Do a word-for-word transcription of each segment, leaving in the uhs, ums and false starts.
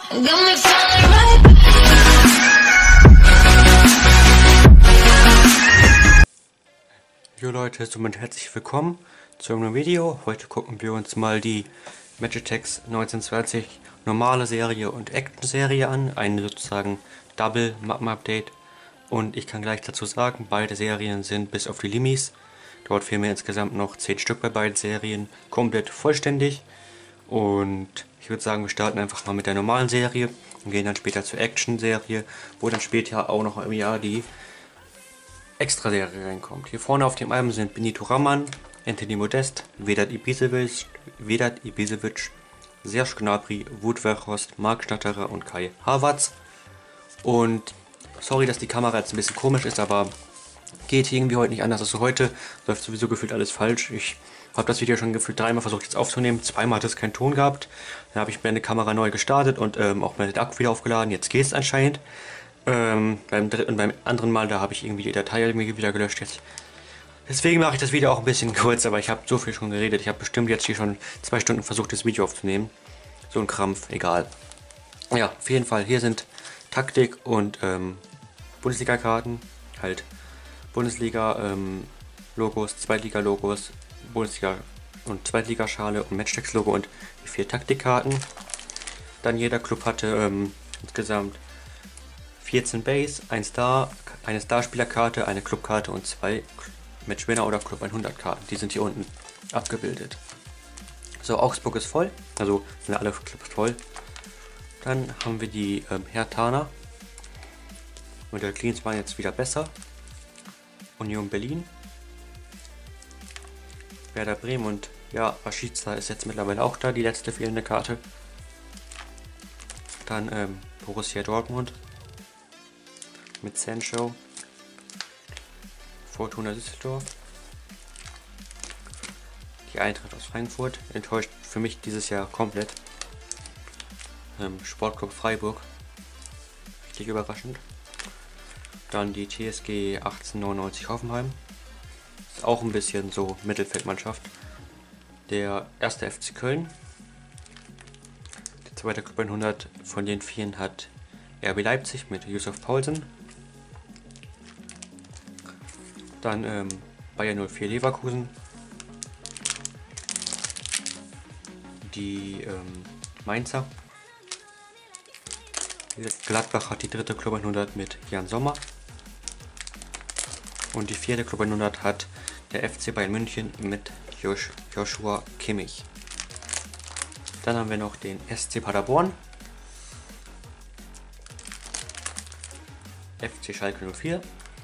Jo Leute, somit herzlich willkommen zu einem Video. Heute gucken wir uns mal die Magitex neunzehnhundertzwanzig normale Serie und Action Serie an. Ein sozusagen Double Mappen-Update. Und ich kann gleich dazu sagen, beide Serien sind bis auf die Limis. Dort fehlen mir insgesamt noch zehn Stück bei beiden Serien. Komplett vollständig. Und ich würde sagen, wir starten einfach mal mit der normalen Serie und gehen dann später zur Action-Serie, wo dann später auch noch im Jahr die Extra-Serie reinkommt. Hier vorne auf dem Album sind Benito Raman, Anthony Modest, Vedat Ibisevic, Vedat Ibisevic, Serge Gnabry, Wout Weghorst, Marc Schnatterer und Kai Havertz. Und sorry, dass die Kamera jetzt ein bisschen komisch ist, aber geht irgendwie heute nicht anders als heute. Läuft sowieso gefühlt alles falsch. Ich habe das Video schon gefühlt dreimal versucht jetzt aufzunehmen. Zweimal hat es keinen Ton gehabt. Dann habe ich meine Kamera neu gestartet und ähm, auch meine Akku wieder aufgeladen. Jetzt geht es anscheinend. Ähm, beim dritten und beim anderen Mal, da habe ich irgendwie die Datei irgendwie wieder gelöscht jetzt. Deswegen mache ich das Video auch ein bisschen kurz, aber ich habe so viel schon geredet. Ich habe bestimmt jetzt hier schon zwei Stunden versucht, das Video aufzunehmen. So ein Krampf, egal. Ja, auf jeden Fall, hier sind Taktik und ähm, Bundesliga-Karten. Halt Bundesliga, ähm, Logos, Zweitliga-Logos, Bundesliga- und Zweitligaschale und Matchtext-Logo und die vier Taktikkarten. Dann jeder Club hatte ähm, insgesamt vierzehn Base, ein Star, eine Starspielerkarte, eine Clubkarte und zwei Matchwinner oder Club hundert Karten. Die sind hier unten abgebildet. So, Augsburg ist voll, also sind alle Clubs voll. Dann haben wir die ähm, Herthaner. Und der Cleans waren jetzt wieder besser. Union Berlin. Werder Bremen und ja, Rashica ist jetzt mittlerweile auch da, die letzte fehlende Karte. Dann ähm, Borussia Dortmund mit Sancho, Fortuna Düsseldorf, die Eintracht aus Frankfurt, enttäuscht für mich dieses Jahr komplett, ähm, Sportclub Freiburg, richtig überraschend. Dann die T S G achtzehnhundertneunundneunzig Hoffenheim, ist auch ein bisschen so Mittelfeldmannschaft. Der erste F C Köln, der zweite Club hundert von den vielen hat R B Leipzig mit Yusuf Poulsen. Dann ähm, Bayern null vier Leverkusen. Die ähm, Mainzer. Gladbach hat die dritte Club hundert mit Jan Sommer. Und die vierte Club hundert hat der F C Bayern München mit Josh, Joshua Kimmich. Dann haben wir noch den S C Paderborn. F C Schalke null vier.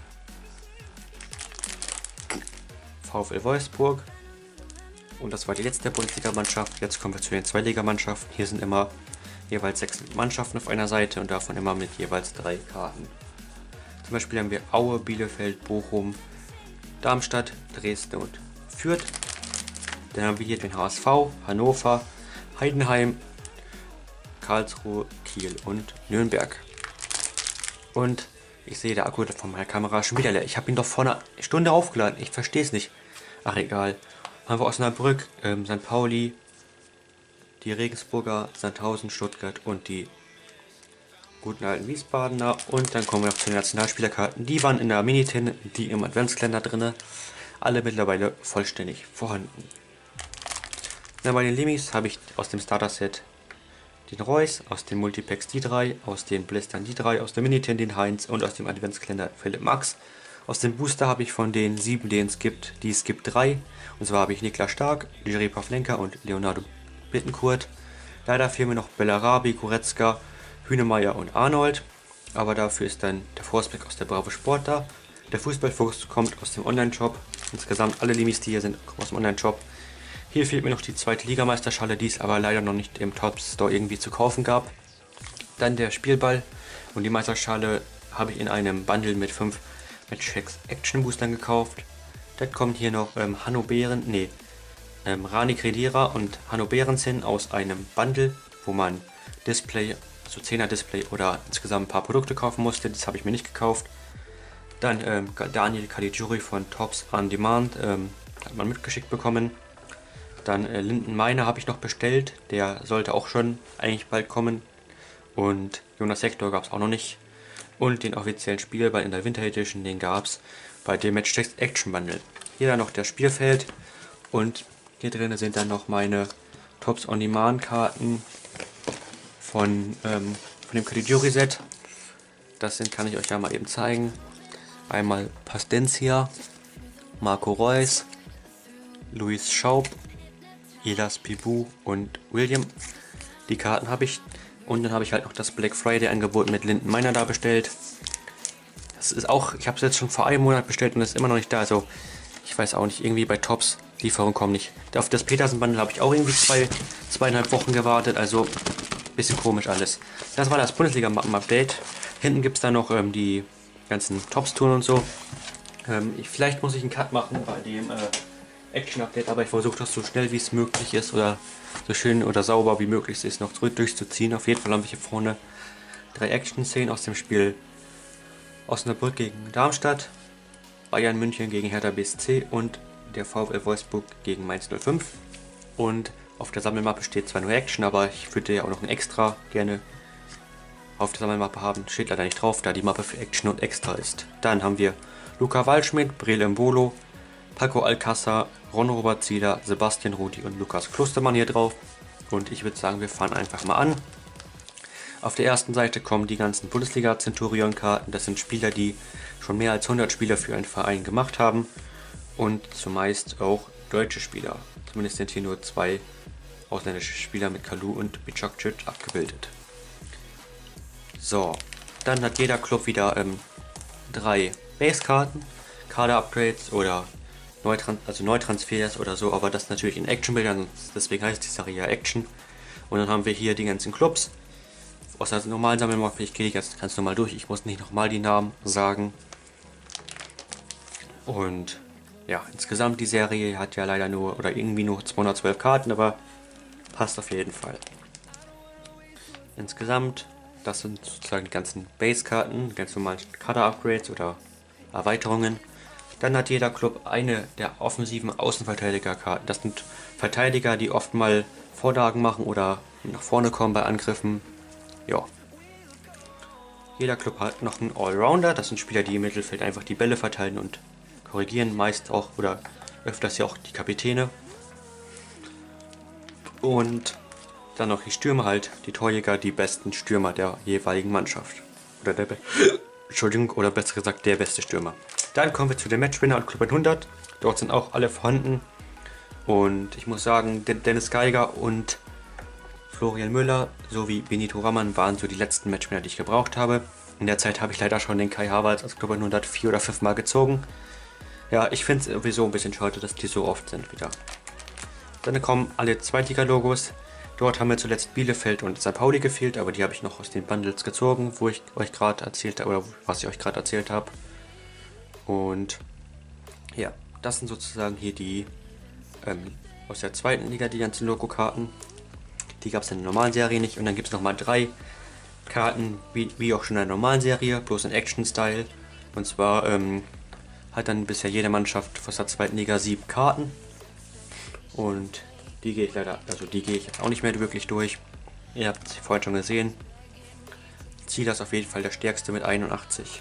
VfL Wolfsburg. Und das war die letzte Bundesliga-Mannschaft. Jetzt kommen wir zu den Zweitligamannschaften. Hier sind immer jeweils sechs Mannschaften auf einer Seite und davon immer mit jeweils drei Karten. Zum Beispiel haben wir Aue, Bielefeld, Bochum, Darmstadt, Dresden und Fürth. Dann haben wir hier den H S V, Hannover, Heidenheim, Karlsruhe, Kiel und Nürnberg. Und ich sehe, der Akku von meiner Kamera ist schon wieder leer. Ich habe ihn doch vor einer Stunde aufgeladen. Ich verstehe es nicht. Ach egal. Haben wir Osnabrück, ähm, Sankt Pauli, die Regensburger, Sandhausen, Stuttgart und die guten alten Wiesbadener. Und dann kommen wir noch zu den Nationalspielerkarten. Die waren in der Mini-Tin, die im Adventskalender drin. Alle mittlerweile vollständig vorhanden. Dann bei den Limis habe ich aus dem Starter-Set den Reus, aus dem Multipacks die drei, aus den Blistern die drei, aus der Mini-Tin den Heinz und aus dem Adventskalender Philipp Max. Aus dem Booster habe ich von den sieben, den es gibt, die es gibt, drei. Und zwar habe ich Niklas Stark, Jiří Pavlenka und Leonardo Bittencourt. Leider fehlen mir noch Bellarabi, Goretzka, Hünemeyer und Arnold. Aber dafür ist dann der Forsberg aus der Bravo Sport da. Der Fußballfuchs kommt aus dem Online-Shop. Insgesamt alle Limis, die hier sind, kommen aus dem Online-Shop. Hier fehlt mir noch die zweite Ligameisterschale, die es aber leider noch nicht im Top Store irgendwie zu kaufen gab. Dann der Spielball und die Meisterschale habe ich in einem Bundle mit fünf Matchhex Action Boostern gekauft. Dann kommt hier noch ähm, Hanno Behren, nee, ähm, Rani Kedira und Hanno Behrens hin aus einem Bundle, wo man Display, also zehner Display oder insgesamt ein paar Produkte kaufen musste. Das habe ich mir nicht gekauft. Dann ähm, Daniel Caligiuri von Tops on Demand, ähm, hat man mitgeschickt bekommen. Dann äh, Linden Meiner habe ich noch bestellt, der sollte auch schon eigentlich bald kommen. Und Jonas Hector gab es auch noch nicht. Und den offiziellen Spielball in der Winter Edition, den gab es bei dem Matchtext Action Bundle. Hier dann noch das Spielfeld. Und hier drin sind dann noch meine Tops on Demand Karten von, ähm, von dem Caligiuri Set. Das sind, kann ich euch ja mal eben zeigen. Einmal Pastencia, Marco Reus, Luis Schaub, Elas Pibou und William. Die Karten habe ich. Und dann habe ich halt noch das Black Friday Angebot mit Linden Meiner da bestellt. Das ist auch, ich habe es jetzt schon vor einem Monat bestellt und das ist immer noch nicht da. Also ich weiß auch nicht, irgendwie bei Tops, Lieferung kommen nicht. Auf das Petersen Bundle habe ich auch irgendwie zwei, zweieinhalb Wochen gewartet. Also bisschen komisch alles. Das war das Bundesliga-Mappen-Update. Hinten gibt es dann noch ähm, die ganzen Tops-Touren und so. Ähm, ich, vielleicht muss ich einen Cut machen bei dem äh, Action-Update, aber ich versuche das so schnell wie es möglich ist oder so schön oder sauber wie möglich ist noch durchzuziehen. Auf jeden Fall haben wir hier vorne drei Action-Szenen aus dem Spiel Osnabrück gegen Darmstadt, Bayern München gegen Hertha B S C und der VfL Wolfsburg gegen Mainz null fünf. Und auf der Sammelmappe steht zwar nur Action, aber ich würde ja auch noch ein Extra gerne auf der Sammelmappe haben. Steht leider nicht drauf, da die Mappe für Action und Extra ist. Dann haben wir Luca Waldschmidt, Breel Embolo, Paco Alcázar, Ron Robert Zieler, Sebastian Rudi und Lukas Klostermann hier drauf. Und ich würde sagen, wir fahren einfach mal an. Auf der ersten Seite kommen die ganzen Bundesliga-Centurion-Karten. Das sind Spieler, die schon mehr als hundert Spieler für einen Verein gemacht haben. Und zumeist auch deutsche Spieler. Zumindest sind hier nur zwei ausländische Spieler mit Kalu und Bicakcic abgebildet. So, dann hat jeder Club wieder ähm, drei Base-Karten, Kader-Upgrades oder Neutran also Neutransfers oder so, aber das natürlich in Action-Bildern, deswegen heißt die Serie ja Action. Und dann haben wir hier die ganzen Clubs. Aus der normalen Sammelmappe, ich gehe jetzt ganz normal durch, ich muss nicht nochmal die Namen sagen. Und ja, insgesamt die Serie hat ja leider nur, oder irgendwie nur zweihundertzwölf Karten, aber passt auf jeden Fall. Insgesamt, das sind sozusagen die ganzen Base-Karten, ganz normalen Kader-Upgrades oder Erweiterungen. Dann hat jeder Club eine der offensiven Außenverteidiger-Karten. Das sind Verteidiger, die oft mal Vorlagen machen oder nach vorne kommen bei Angriffen. Ja. Jeder Club hat noch einen Allrounder. Das sind Spieler, die im Mittelfeld einfach die Bälle verteilen und korrigieren. Meist auch oder öfters ja auch die Kapitäne. Und dann noch die Stürmer halt, die Torjäger, die besten Stürmer der jeweiligen Mannschaft. Oder der Be Entschuldigung, oder besser gesagt der beste Stürmer. Dann kommen wir zu den Matchwinner und Club hundert. Dort sind auch alle vorhanden. Und ich muss sagen, Dennis Geiger und Florian Müller sowie Benito Raman waren so die letzten Matchwinner, die ich gebraucht habe. In der Zeit habe ich leider schon den Kai Havertz als Club hundert vier oder fünf Mal gezogen. Ja, ich finde es sowieso ein bisschen schade, dass die so oft sind wieder. Dann kommen alle Zweitliga-Logos. Dort haben mir zuletzt Bielefeld und Sankt Pauli gefehlt, aber die habe ich noch aus den Bundles gezogen, wo ich euch gerade erzählt habe, oder was ich euch gerade erzählt habe. Und ja, das sind sozusagen hier die ähm, aus der zweiten Liga, die ganzen Logo-Karten. Die gab es in der normalen Serie nicht. Und dann gibt es nochmal drei Karten, wie, wie auch schon in der normalen Serie, bloß in Action-Style. Und zwar ähm, hat dann bisher jede Mannschaft aus der zweiten Liga sieben Karten. Und die gehe ich leider, also die gehe ich jetzt auch nicht mehr wirklich durch. Ihr habt es vorhin schon gesehen. Ziel ist auf jeden Fall der stärkste mit einundachtzig.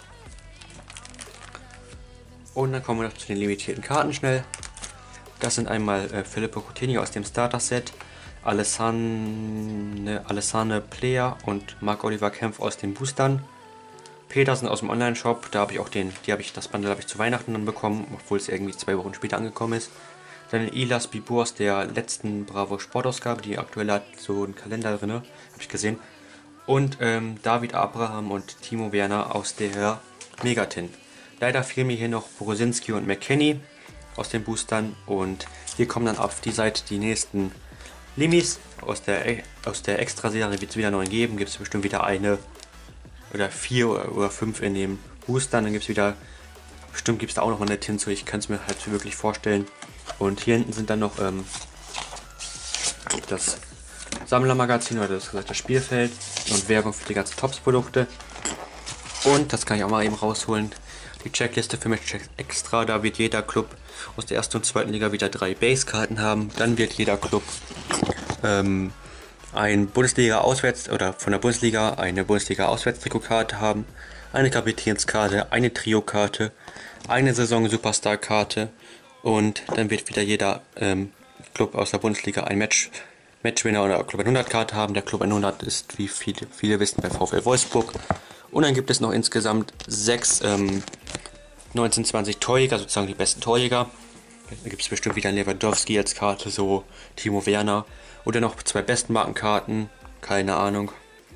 Und dann kommen wir noch zu den limitierten Karten schnell. Das sind einmal äh, Filippo Coutinho aus dem Starter-Set, Alessane, Alessane Player und Marc-Oliver Kempf aus den Boostern. Petersen aus dem Online-Shop, da habe ich auch den, die habe ich, das Bundle habe ich zu Weihnachten dann bekommen, obwohl es irgendwie zwei Wochen später angekommen ist. Dann Elas Pibou aus der letzten Bravo Sportausgabe, die aktuell hat so einen Kalender drin, habe ich gesehen. Und ähm, David Abraham und Timo Werner aus der Megatin. Leider fehlen mir hier noch Borosinski und McKennie aus den Boostern. Und hier kommen dann auf die Seite die nächsten Limis. Aus der, aus der Extra-Serie wird es wieder neun geben. Gibt es bestimmt wieder eine oder vier oder, oder fünf in den Boostern. Dann gibt es wieder, bestimmt gibt es da auch noch mal eine Tinso. Ich kann es mir halt wirklich vorstellen. Und hier hinten sind dann noch ähm, das Sammlermagazin oder das, das Spielfeld und Werbung für die ganzen Tops-Produkte. Und das kann ich auch mal eben rausholen. Die Checkliste für Matchchecks extra. Da wird jeder Club aus der ersten und zweiten Liga wieder drei Base-Karten haben. Dann wird jeder Club ähm, ein Bundesliga-Auswärts- oder von der Bundesliga eine Bundesliga-Auswärtstrikotkarte haben, eine Kapitänskarte, eine Trio-Karte, eine Saison-Superstar-Karte und dann wird wieder jeder ähm, Club aus der Bundesliga ein Match, Matchwinner oder Club hundert-Karte haben. Der Club hundert ist, wie viele, viele wissen, bei VfL Wolfsburg. Und dann gibt es noch insgesamt sechs ähm, neunzehn zwanzig Torjäger, sozusagen die besten Torjäger. Da gibt es bestimmt wieder einen Lewandowski als Karte, so Timo Werner. Oder noch zwei Bestmarkenkarten, keine Ahnung.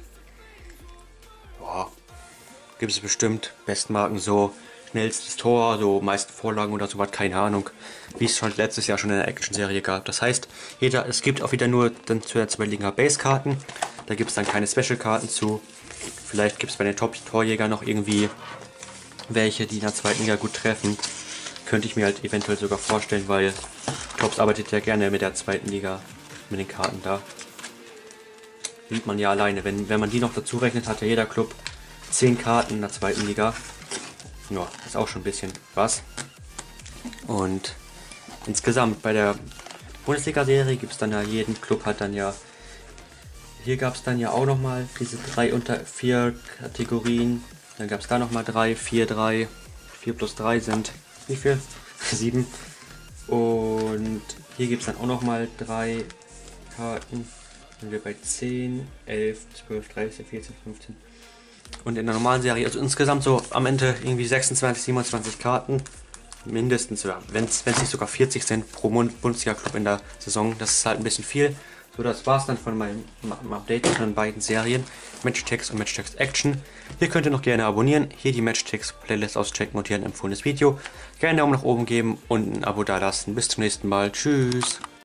Boah, gibt es bestimmt Bestmarken, so schnellstes Tor, so meisten Vorlagen oder sowas, keine Ahnung. Wie es schon letztes Jahr schon in der Action-Serie gab. Das heißt, jeder, es gibt auch wieder nur dann zu der zweitliga Base-Karten. Da gibt es dann keine Special-Karten zu. Vielleicht gibt es bei den Top-Torjägern noch irgendwie welche, die in der zweiten Liga gut treffen. Könnte ich mir halt eventuell sogar vorstellen, weil Klops arbeitet ja gerne mit der zweiten Liga, mit den Karten da. Sieht man ja alleine. Wenn, wenn man die noch dazu rechnet, hat ja jeder Club zehn Karten in der zweiten Liga. Ja, ist auch schon ein bisschen was. Und insgesamt bei der Bundesliga-Serie gibt es dann ja, jeden Club hat dann ja, hier gab es dann ja auch nochmal diese drei unter vier Kategorien. Dann gab es da nochmal drei, vier, drei, vier plus drei sind, wie viel? sieben. Und hier gibt es dann auch nochmal drei Karten. Sind wir bei zehn, elf, zwölf, dreizehn, vierzehn, fünfzehn. Und in der normalen Serie, also insgesamt so am Ende irgendwie sechsundzwanzig, siebenundzwanzig Karten. Mindestens, oder wenn es nicht sogar vierzig sind pro Bundesliga-Club in der Saison. Das ist halt ein bisschen viel. So, das war's dann von meinem, meinem Update von den beiden Serien. Matchtext und Matchtext Action. Hier könnt ihr noch gerne abonnieren, hier die Matchtext-Playlist auschecken und hier ein empfohlenes Video. Gerne einen Daumen nach oben geben und ein Abo dalassen. Bis zum nächsten Mal. Tschüss.